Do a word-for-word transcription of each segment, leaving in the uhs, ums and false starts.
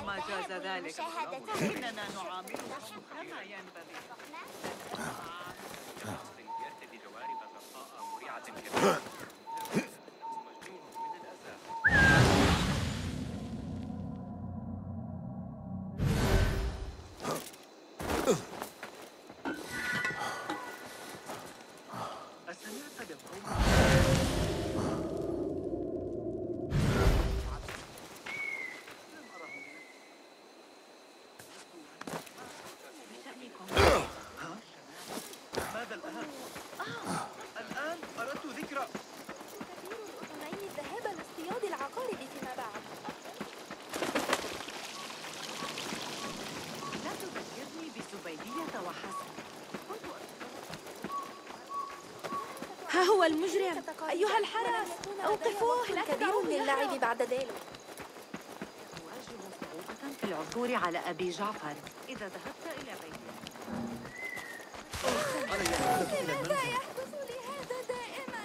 طالما جاز ذلك فإننا نعاملهم كما ينبغي. يرتدي جوارب زرقاء مريعة كثيرة. أسمعت بالقول؟ ماذا الآن؟ الآن أردت ذكرى تدير الأذنين الذهاب لاصطياد العقارب فيما بعد. لا تذكرني بزبيدية وحسن. ها هو المجرم. أيها الحرس أوقفوه، لا كبير للعب بعد ذلك. تواجه صعوبة في العثور على أبي جعفر إذا ذهبت إلى بيته. لماذا يحدث لي هذا دائما؟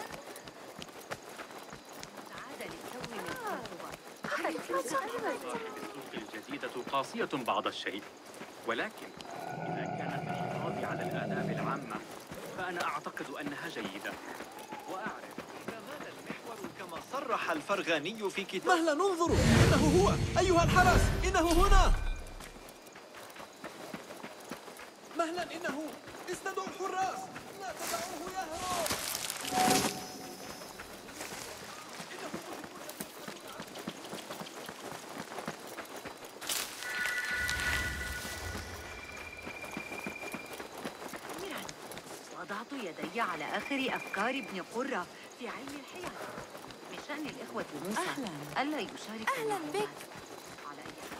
عاد للتو من السوق الجديدة قاسية بعض الشيء، ولكن إذا كانت الحفاظ على الآداب العامة فأنا أعتقد أنها جيدة. وأعرف إذا مال المحور كما صرح الفرغاني في كتاب. مهلا انظروا، إنه هو. أيها الحرس إنه هنا. مهلا إنه. استدعوا الحراس، لا تدعوه يهرب. وضعت يدي على آخر أفكار ابن قرة في علم الحياة. من شأن الإخوة موسى أهلاً. ألا يشاركوا. أهلا بك. على أي حال.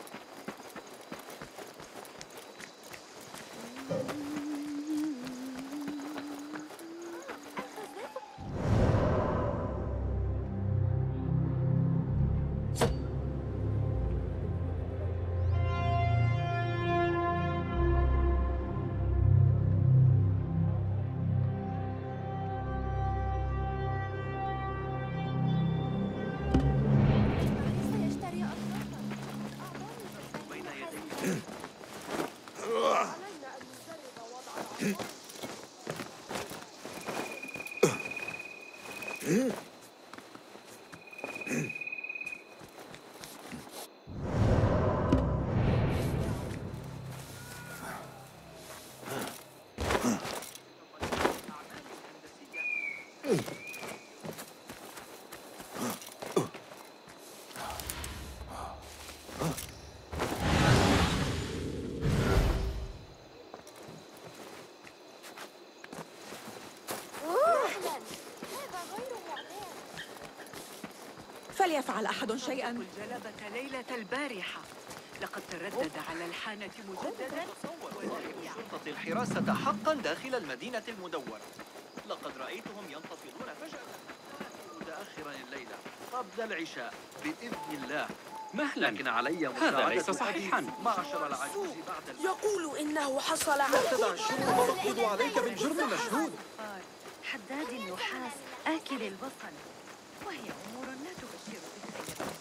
فليفعل أحد شيئا. الجلبة ليلة البارحة لقد تردد على الحانة مجددا. شرطة الحراسة حقا داخل المدينة المدورة. لقد رأيتهم ينتفضون فجأة متأخرا الليلة قبل العشاء بإذن الله. مهلا، لكن علي هذا ليس صحيحا. معشر العجوز بعد يقول إنه حصل على لا تدع الشرطة تقبض عليك بالجرم مشهود. حداد النحاس آكل البصل، وهي أمور لا تبشر بالخير.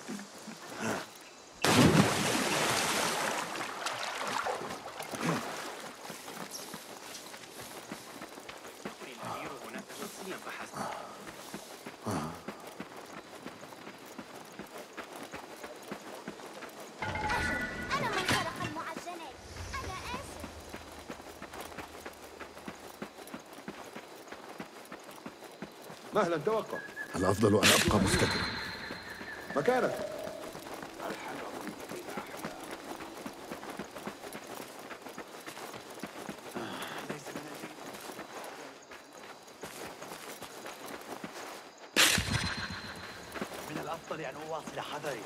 الأمير هناك شخصيا فحسب. أنا من سرق المعجنات. أنا آسف. مهلا، توقف. الأفضل أن أبقى مستترا. مكانك. من الأفضل أن أواصل حذري.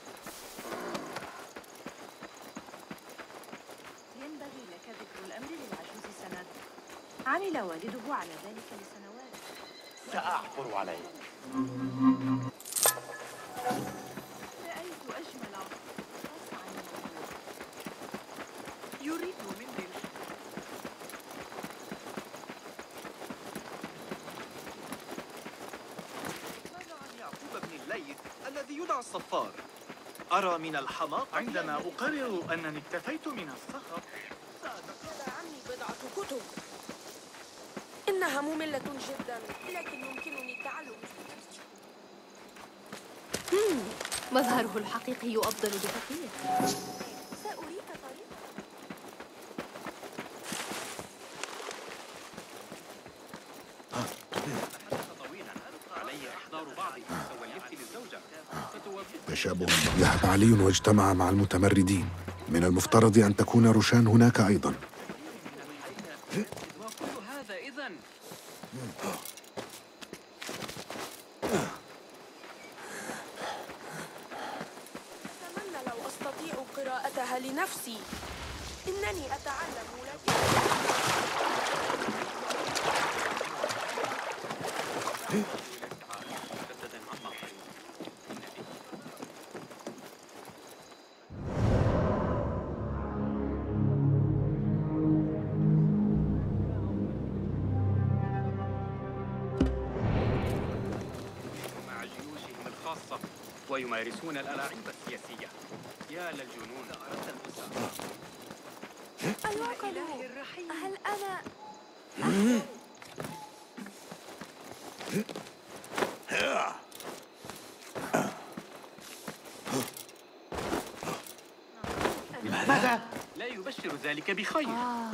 ينبغي لك ذكر الأمر للعجوز سند. عمل والده على ذلك لسنوات. سأعثر عليه. رأيت أجمل قصعا يريد مني ماذا عن يعقوب بن الليث الذي يدعى الصفار؟ أرى من الحماقة عندما أقرر أنني اكتفيت من الصخب. يا عمي بضعة كتب. إنها مملة جدا، لكن يمكنني التعلم. مظهره الحقيقي أفضل بكثير. سأريك طريقة. علي إحضار بعضهم سولفت للزوجة. تشابه. ذهب علي واجتمع مع المتمردين. من المفترض أن تكون روشان هناك أيضا. وكل هذا إذن. أتمنى لو أستطيع قراءتها لنفسي. إنني أتعلم لكن مع جيوشهم الخاصة ويمارسون الألاعيب السياسية. يا للجنون. أيعقل. هل أنا ماذا؟ لا يبشر ذلك بخير. آه.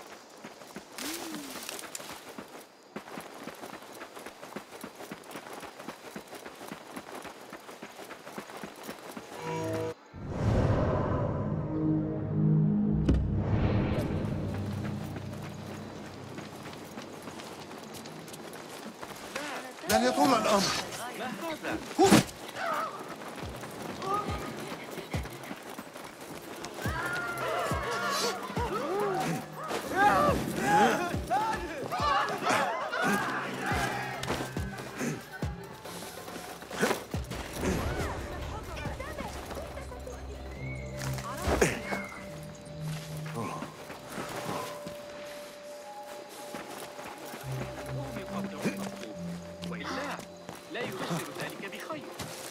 لن يطول الأمر. ما هذا؟ وإلا لا يبشر ذلك بخير.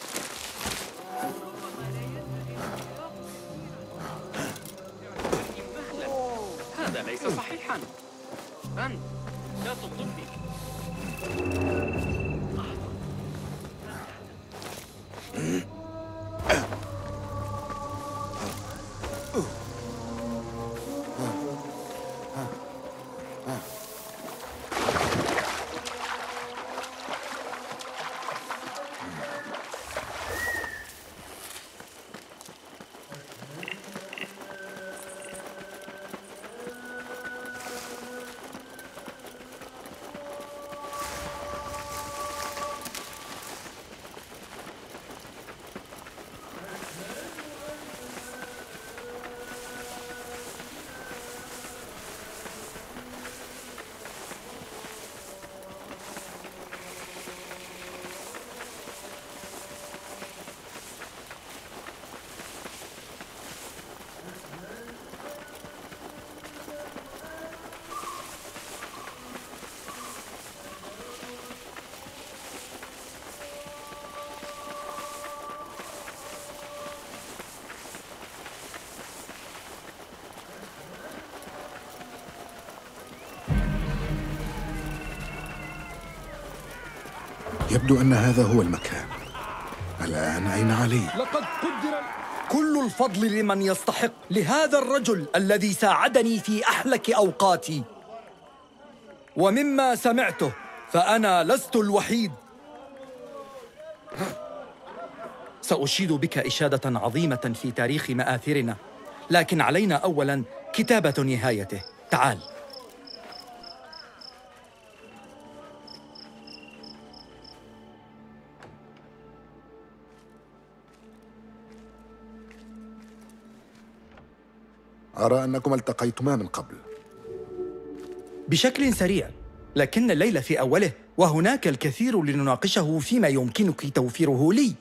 هذا ليس صحيحا. أنت لا تطلبني. يبدو أن هذا هو المكان. الآن أين علي؟ لقد قدر كل الفضل لمن يستحق، لهذا الرجل الذي ساعدني في أحلك أوقاتي. ومما سمعته فأنا لست الوحيد. سأشيد بك إشادة عظيمة في تاريخ مآثرنا، لكن علينا أولاً كتابة نهايته. تعال. أرى أنكم التقيتما من قبل. بشكل سريع، لكن الليل في أوله، وهناك الكثير لنناقشه فيما يمكنك توفيره لي.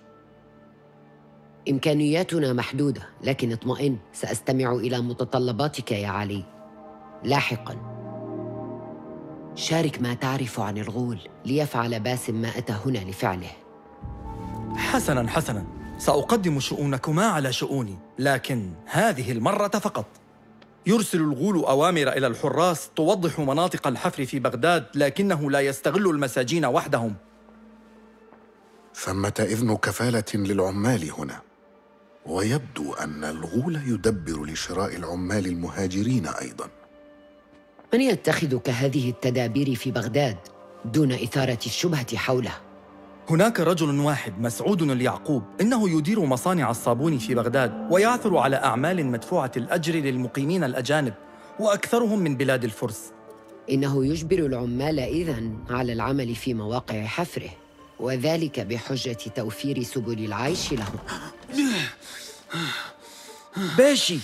إمكانياتنا محدودة، لكن اطمئن، سأستمع إلى متطلباتك يا علي. لاحقاً شارك ما تعرف عن الغول ليفعل باسم ما أتى هنا لفعله. حسناً حسناً، سأقدم شؤونكما على شؤوني، لكن هذه المرة فقط. يرسل الغول أوامر إلى الحراس توضح مناطق الحفر في بغداد، لكنه لا يستغل المساجين وحدهم. ثمة إذن كفالة للعمال هنا، ويبدو أن الغول يدبر لشراء العمال المهاجرين أيضاً. من يتخذ كهذه التدابير في بغداد دون إثارة الشبهة حوله؟ هناك رجل واحد مسعود اليعقوب، إنه يدير مصانع الصابون في بغداد ويعثر على أعمال مدفوعة الأجر للمقيمين الأجانب، وأكثرهم من بلاد الفرس. إنه يجبر العمال إذن على العمل في مواقع حفره، وذلك بحجة توفير سبل العيش لهم. باشي،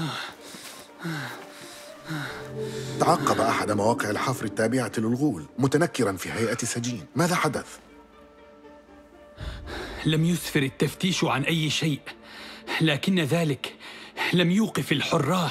تعقب أحد مواقع الحفر التابعة للغول متنكراً في هيئة سجين. ماذا حدث؟ لم يسفر التفتيش عن أي شيء، لكن ذلك لم يوقف الحراس.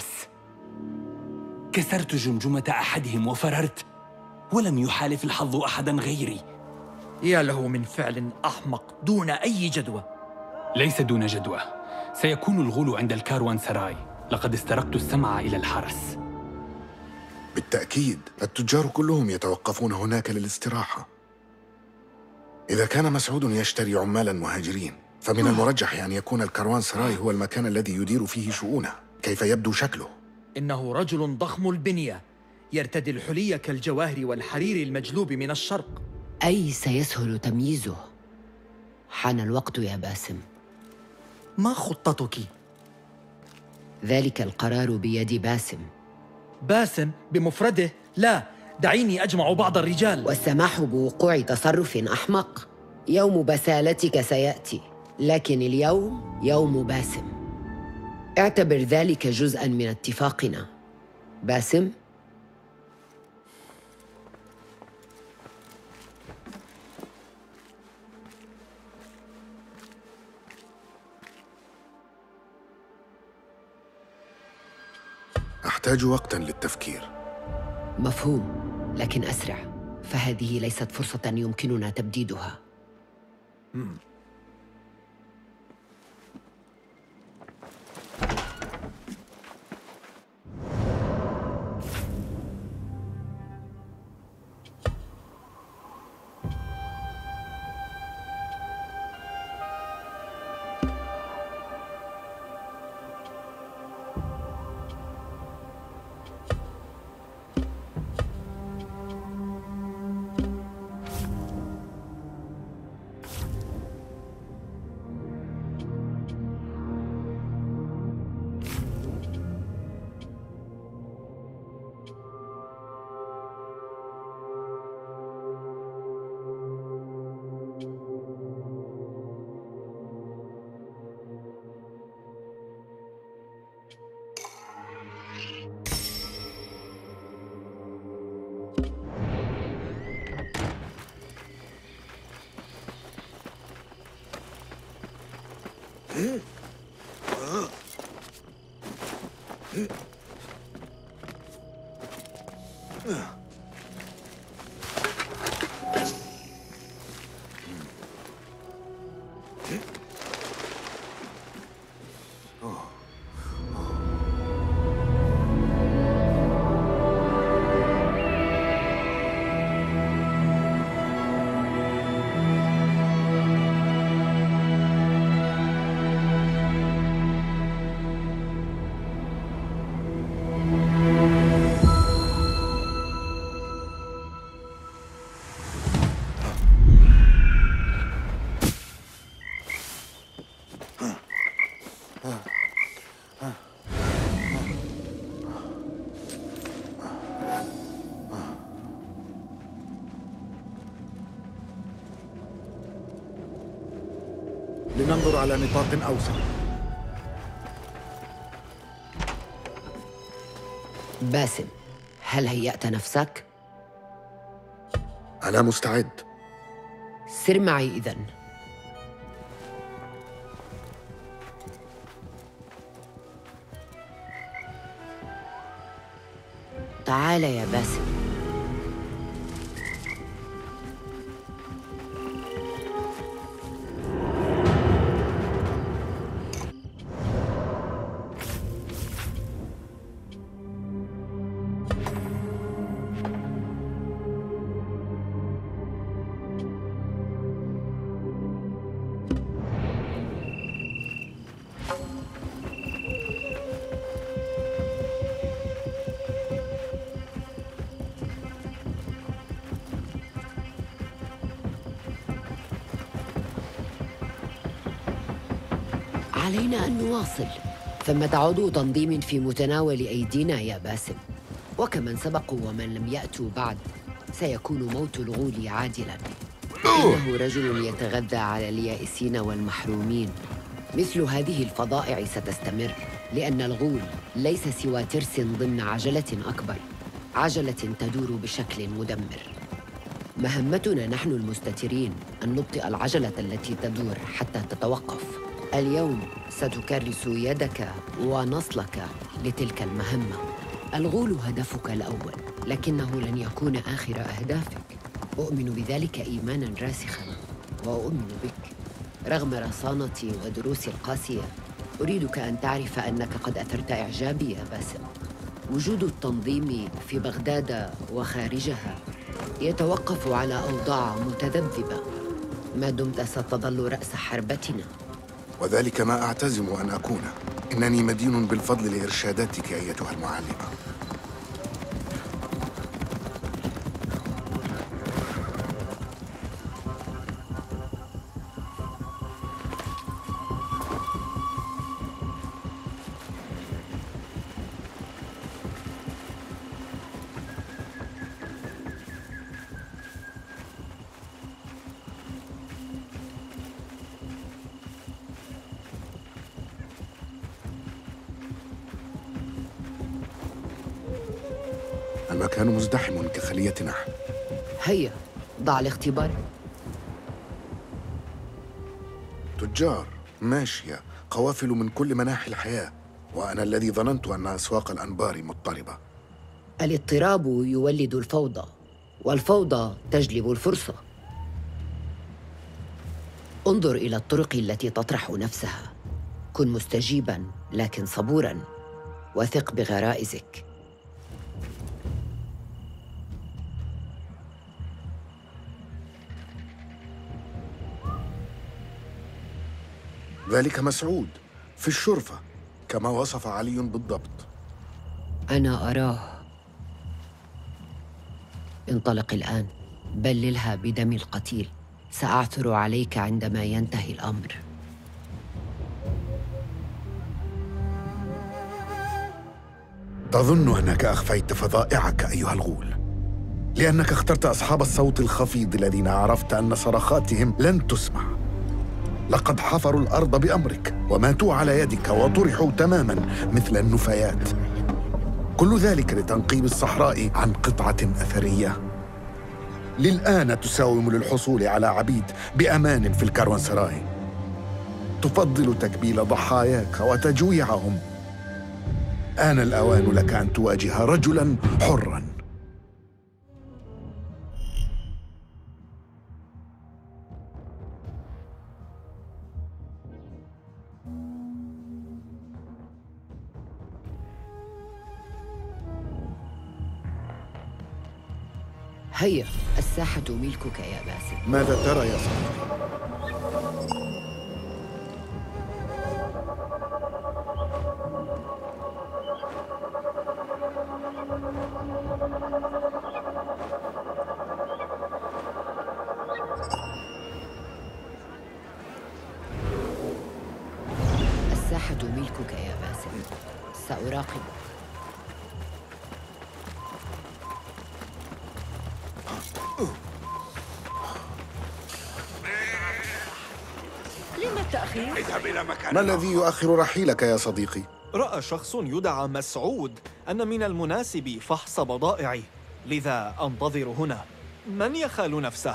كسرت جمجمة أحدهم وفررت، ولم يحالف الحظ أحداً غيري. يا له من فعل أحمق دون أي جدوى. ليس دون جدوى، سيكون الغول عند الكاروان سراي. لقد استرقت السمع إلى الحرس. بالتأكيد التجار كلهم يتوقفون هناك للاستراحة. إذا كان مسعود يشتري عمالاً مهاجرين، فمن المرجح أن يكون الكاروان سراي هو المكان الذي يدير فيه شؤونه. كيف يبدو شكله؟ إنه رجل ضخم البنية، يرتدي الحلي كالجواهر والحرير المجلوب من الشرق. أي سيسهل تمييزه. حان الوقت يا باسم. ما خطتك؟ ذلك القرار بيد باسم. باسم بمفرده؟ لا، دعيني أجمع بعض الرجال. والسماح بوقوع تصرف أحمق؟ يوم بسالتك سيأتي، لكن اليوم يوم باسم. اعتبر ذلك جزءاً من اتفاقنا. باسم؟ أحتاج وقتاً للتفكير. مفهوم، لكن أسرع، فهذه ليست فرصة يمكننا تبديدها. مم. لننظر على نطاق أوسع. باسم، هل هيأت نفسك؟ أنا مستعد. سر معي إذن. تعال يا باسم. علينا أن نواصل. ثمة عضو تنظيم في متناول أيدينا يا باسم، وكمن سبقوا ومن لم يأتوا بعد سيكون موت الغول عاجلاً. إنه رجل يتغذى على اليائسين والمحرومين. مثل هذه الفظائع ستستمر، لأن الغول ليس سوى ترس ضمن عجلة أكبر، عجلة تدور بشكل مدمر. مهمتنا نحن المستترين أن نبطئ العجلة التي تدور حتى تتوقف. اليوم ستكرس يدك ونصلك لتلك المهمة. الغول هدفك الأول، لكنه لن يكون آخر أهدافك. أؤمن بذلك إيماناً راسخاً، وأؤمن بك. رغم رصانتي ودروسي القاسية، أريدك أن تعرف أنك قد أثرت إعجابي يا باسم. وجود التنظيم في بغداد وخارجها يتوقف على أوضاع متذبذبة. ما دمت ستظل رأس حربتنا. وذلك ما أعتزم أن أكون. إنني مدين بالفضل لإرشاداتك أيتها المعلمة. المكان مزدحم كخلية نحل. هيا ضع الاختبار. تجار، ماشية، قوافل من كل مناحي الحياة، وأنا الذي ظننت أن أسواق الأنبار مضطربة. الاضطراب يولد الفوضى، والفوضى تجلب الفرصة. انظر إلى الطرق التي تطرح نفسها. كن مستجيباً لكن صبوراً، وثق بغرائزك. ذلك مسعود في الشرفة كما وصف علي بالضبط. أنا أراه. انطلق الآن، بللها بدم القتيل. سأعثر عليك عندما ينتهي الأمر. تظن أنك أخفيت فظائعك أيها الغول، لأنك اخترت أصحاب الصوت الخفيض الذين عرفت أن صرخاتهم لن تسمع. لقد حفروا الأرض بأمرك وماتوا على يدك وطرحوا تماماً مثل النفايات. كل ذلك لتنقيب الصحراء عن قطعة أثرية. للآن تساوم للحصول على عبيد بأمان في الكاروانسراي. تفضل تكبيل ضحاياك وتجويعهم. آن الأوان لك أن تواجه رجلاً حراً. هيا، الساحة ملكك يا باسم. ماذا ترى يا صديقي؟ الساحة ملكك يا باسم. سأراقبك. لما التأخير؟ اذهب إلى مكان. ما الذي يؤخر رحيلك يا صديقي؟ رأى شخص يدعى مسعود أن من المناسب فحص بضائعي، لذا أنتظر هنا. من يخال نفسه؟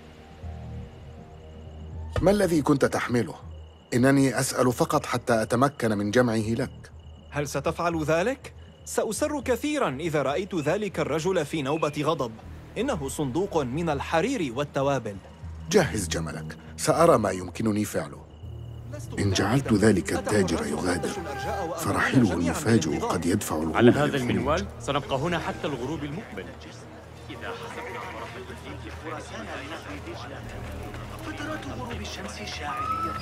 ما الذي كنت تحمله؟ إنني أسأل فقط حتى أتمكن من جمعه لك. هل ستفعل ذلك؟ سأسر كثيراً إذا رأيت ذلك الرجل في نوبة غضب. إنه صندوق من الحرير والتوابل. جهز جملك، سأرى ما يمكنني فعله. إن جعلت ذلك التاجر يغادر فرحيله المفاجئ قد يدفع الغول. على هذا المنوال سنبقى هنا حتى الغروب المقبل. إذا حسبنا طرف الخيل خراسان لنهر دجلة، فترات غروب الشمس شاعرية.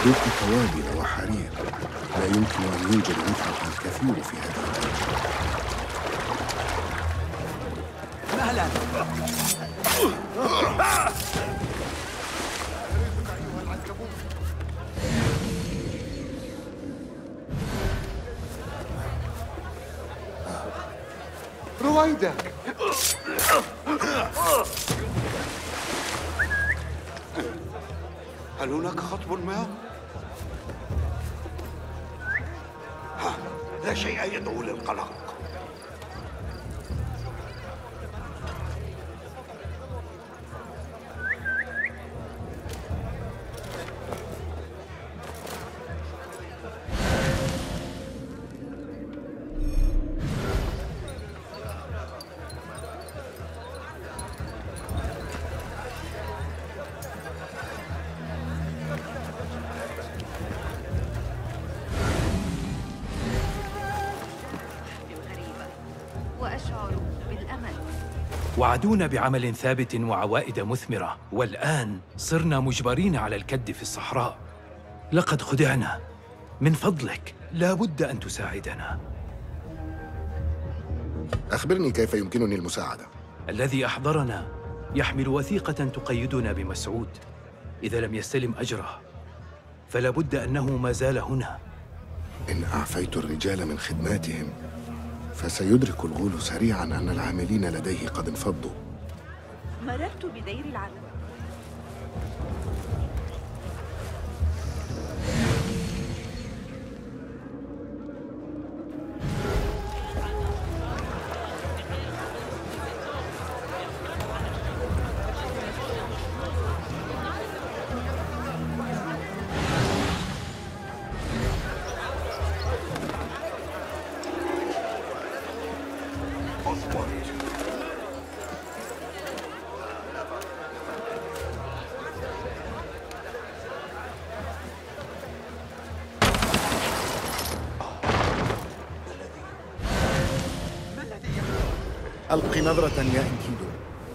دوق توابل وحرير. لا يمكن أن يوجد متعة الكثير في هذه الأيام. مهلا. رويدا، هل هناك خطب ما؟ ها، لا شيء يدعو للقلق. وعدونا بعمل ثابت وعوائد مثمرة، والآن صرنا مجبرين على الكد في الصحراء. لقد خدعنا. من فضلك لا بد أن تساعدنا. أخبرني كيف يمكنني المساعدة. الذي أحضرنا يحمل وثيقة تقيدنا بمسعود. إذا لم يستلم أجره فلا بد أنه ما زال هنا. إن أعفيت الرجال من خدماتهم فسيدرك الغول سريعاً أن العاملين لديه قد انفضوا. مررت بدير العلم. ألقي نظرة يا إنكيدو.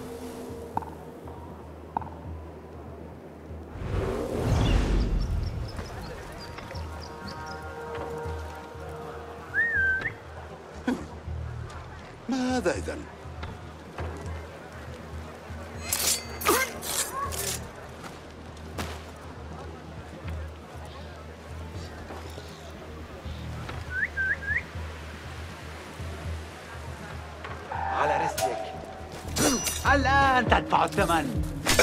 ما هذا إذن؟ على رسلك. الآن تدفع الثمن.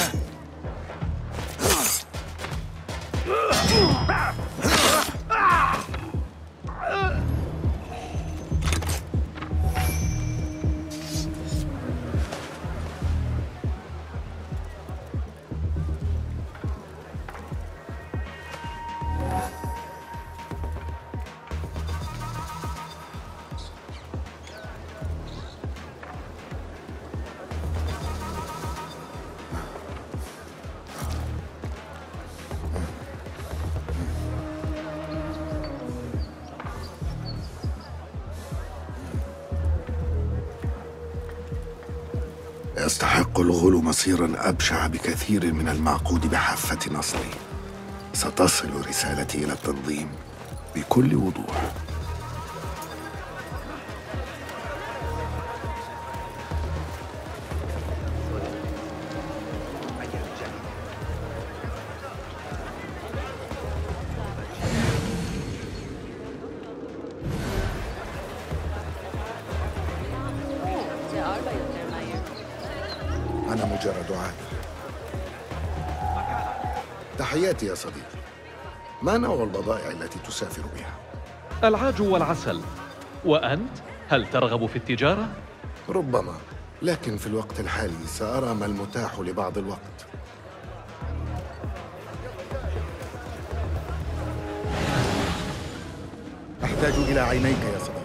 يستحق الغول مصيراً أبشع بكثير من المعقود بحافة نصري. ستصل رسالتي إلى التنظيم بكل وضوح. أنا مجرد عابر. تحياتي يا صديقي. ما نوع البضائع التي تسافر بها؟ العاج والعسل. وأنت؟ هل ترغب في التجارة؟ ربما، لكن في الوقت الحالي سأرى ما المتاح لبعض الوقت. أحتاج إلى عينيك يا صديقي.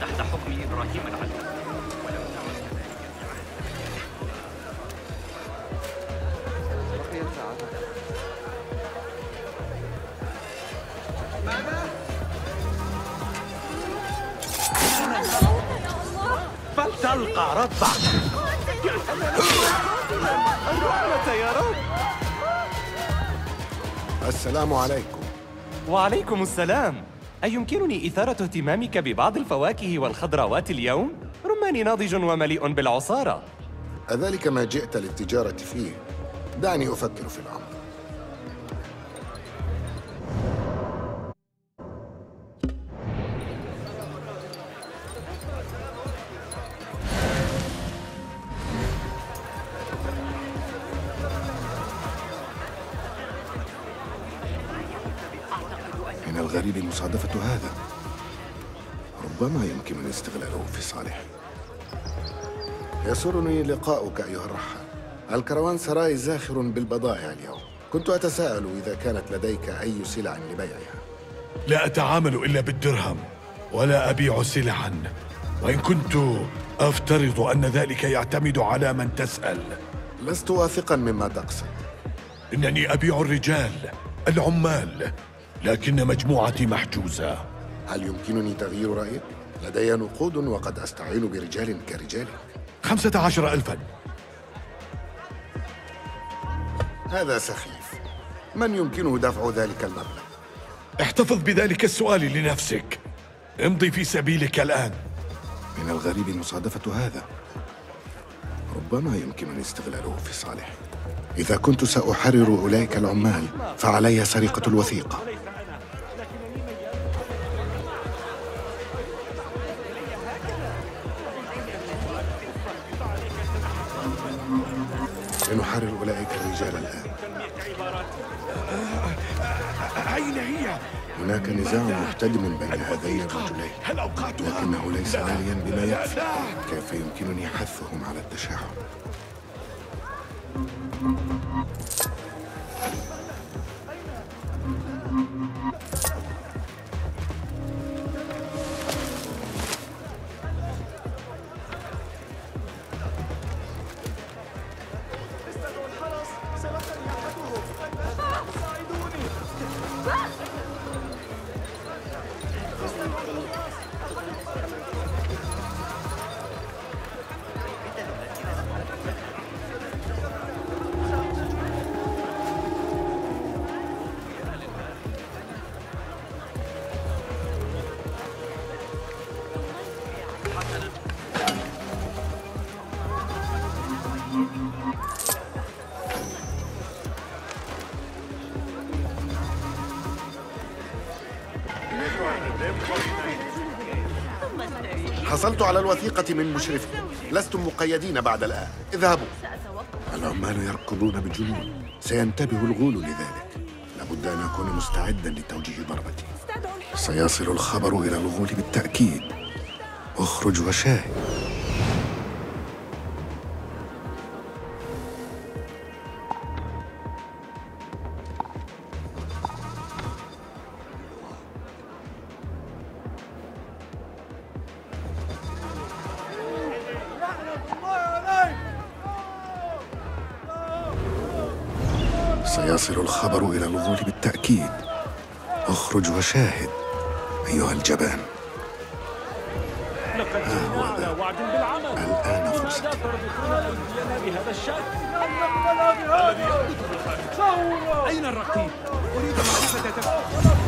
تحت حكم إبراهيم العلم، ولم نعد فلتلقى ربك. الرحمة يا رب. السلام عليكم. وعليكم السلام. أيمكنني إثارة اهتمامك ببعض الفواكه والخضروات اليوم؟ رماني ناضج ومليء بالعصارة. أذلك ما جئت للتجارة فيه؟ دعني أفكر في الأمر. من الغريب مصادفة هذا. ربما يمكنني استغلاله في صالحي. يسرني لقاؤك أيها الرحال. الكروان سراي زاخر بالبضائع اليوم. كنت أتساءل إذا كانت لديك أي سلع لبيعها. لا أتعامل إلا بالدرهم ولا أبيع سلعا، وإن كنت أفترض أن ذلك يعتمد على من تسأل. لست واثقا مما تقصد. إنني أبيع الرجال العمال، لكن مجموعتي محجوزة. هل يمكنني تغيير رأيك؟ لدي نقود وقد أستعين برجال كرجالك. خمسة عشر ألفا. هذا سخيف. من يمكنه دفع ذلك المبلغ؟ احتفظ بذلك السؤال لنفسك. امضي في سبيلك الآن. من الغريب مصادفة هذا. ربما يمكنني استغلاله في صالحي. إذا كنت سأحرر أولئك العمال فعلي سرقة الوثيقة. سنحرر أولئك الرجال الآن. أين هي؟ هناك نزاع محتدم بين هذين الرجلين، لكنه ليس عاليا بما يكفي. كيف يمكنني حثهم على التشاعر؟ حصلت على الوثيقة من مشرفكم. لستم مقيدين بعد الآن. اذهبوا. العمال يركضون بجنون. سينتبه الغول لذلك. لابد أن أكون مستعدا لتوجيه ضربتي. سيصل الخبر إلى الغول بالتأكيد. اخرج وشاهد. سيصل الخبر إلى الغول بالتأكيد. اخرج وشاهد أيها الجبان. ها هو ذا. الآن فرصتي. بهذا الشكل. أين الرقيب؟ أريد معرفة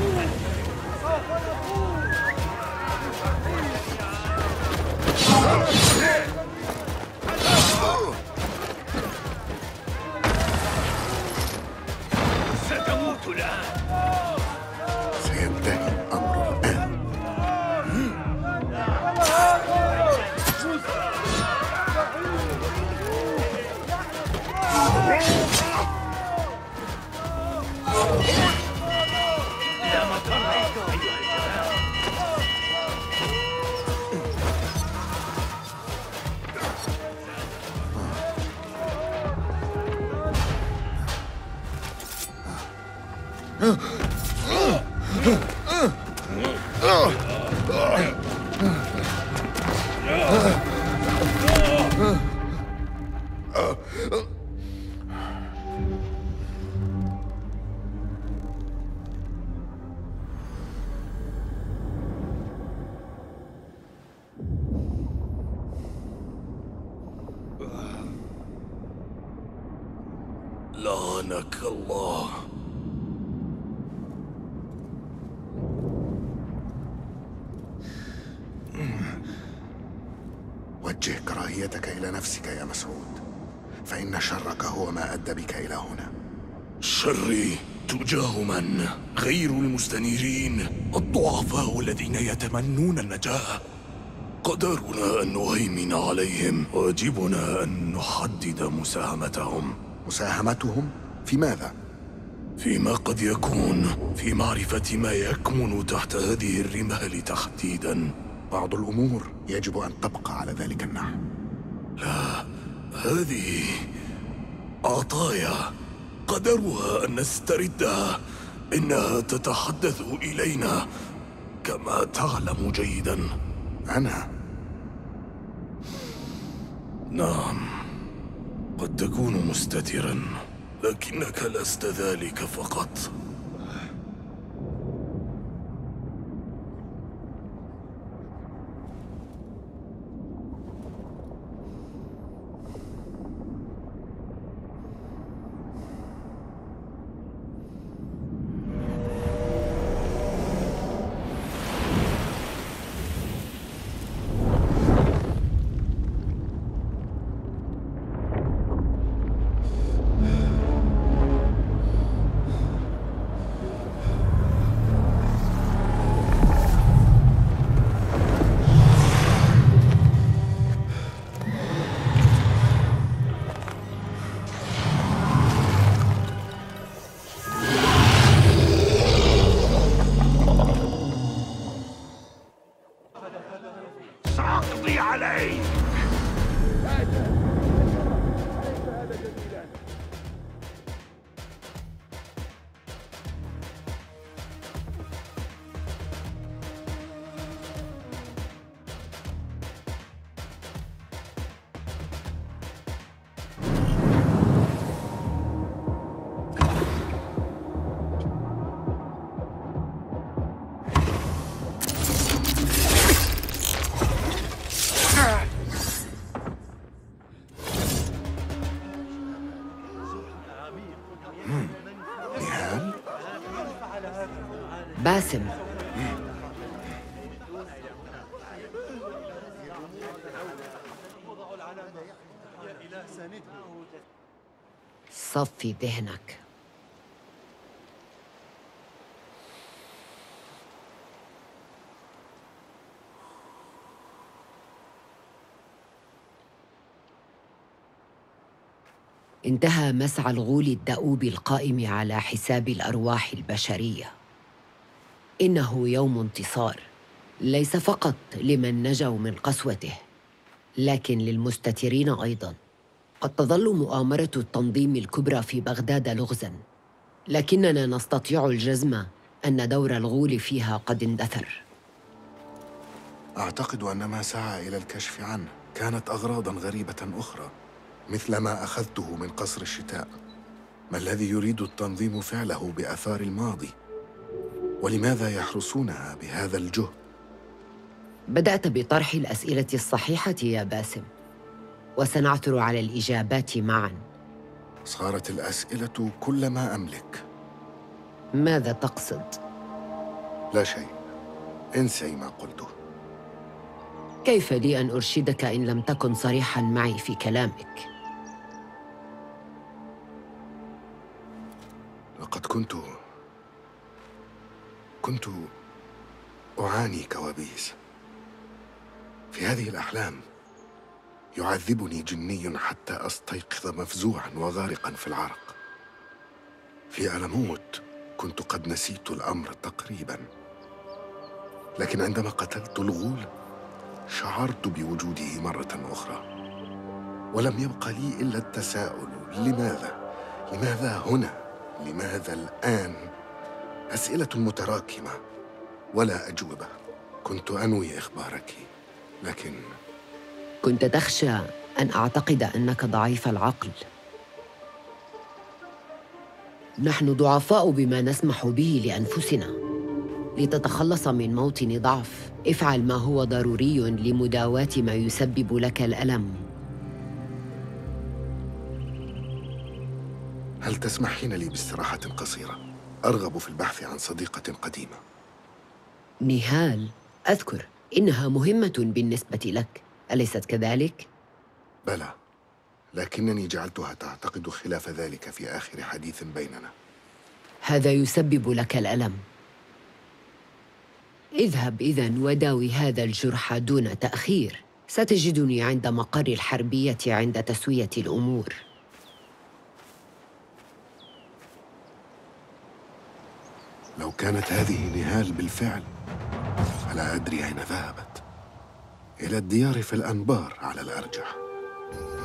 ستموت الآن. سينتهي الأمر الآن. لا مطر أيها الجماعة. لعنك الله. وجه كراهيتك إلى نفسك يا مسعود، فإن شرك هو ما أدى بك إلى هنا. شري تجاه من؟ غير المستنيرين، الضعفاء الذين يتمنون النجاة. قدرنا أن نهيمن عليهم، واجبنا أن نحدد مساهمتهم. مساهمتهم؟ في ماذا؟ فيما قد يكون في معرفة ما يكمن تحت هذه الرمال تحديداً. بعض الأمور يجب أن تبقى على ذلك النحو. لا، هذه عطايا قدرها أن نستردها. إنها تتحدث إلينا كما تعلم جيداً. أنا؟ نعم، قد تكون مستتراً، لكنك لست ذلك فقط. سأقضي عليه. باسم، صفي ذهنك. انتهى مسعى الغول الدؤوب القائم على حساب الأرواح البشرية. إنه يوم انتصار، ليس فقط لمن نجوا من قسوته، لكن للمستترين أيضاً. قد تظل مؤامرة التنظيم الكبرى في بغداد لغزاً، لكننا نستطيع الجزم أن دور الغول فيها قد اندثر. أعتقد أن ما سعى إلى الكشف عنه كانت أغراضاً غريبة أخرى، مثل ما أخذته من قصر الشتاء. ما الذي يريد التنظيم فعله بآثار الماضي؟ ولماذا يحرسونها بهذا الجهد؟ بدأت بطرح الأسئلة الصحيحة يا باسم، وسنعثر على الإجابات معاً. صارت الأسئلة كل ما أملك. ماذا تقصد؟ لا شيء، انسي ما قلته. كيف لي أن أرشدك إن لم تكن صريحاً معي في كلامك؟ لقد كنت كنت أعاني كوابيس. في هذه الأحلام يعذبني جني حتى أستيقظ مفزوعاً وغارقاً في العرق. في ألموت كنت قد نسيت الأمر تقريباً، لكن عندما قتلت الغول شعرت بوجوده مرة أخرى، ولم يبق لي إلا التساؤل: لماذا؟ لماذا هنا؟ لماذا الآن؟ أسئلة متراكمة ولا أجوبة. كنت أنوي إخبارك، لكن كنت تخشى أن أعتقد أنك ضعيف العقل. نحن ضعفاء بما نسمح به لأنفسنا. لتتخلص من موطن ضعف، افعل ما هو ضروري لمداواة ما يسبب لك الألم. هل تسمحين لي باستراحة قصيرة؟ أرغب في البحث عن صديقة قديمة. نهال، أذكر، إنها مهمة بالنسبة لك، أليست كذلك؟ بلى، لكنني جعلتها تعتقد خلاف ذلك في آخر حديث بيننا. هذا يسبب لك الألم. اذهب إذن وداوي هذا الجرح دون تأخير. ستجدني عند مقر الحربية عند تسوية الأمور. لو كانت هذه نهال بالفعل، فلا أدري أين ذهبت. إلى الديار في الأنبار على الأرجح.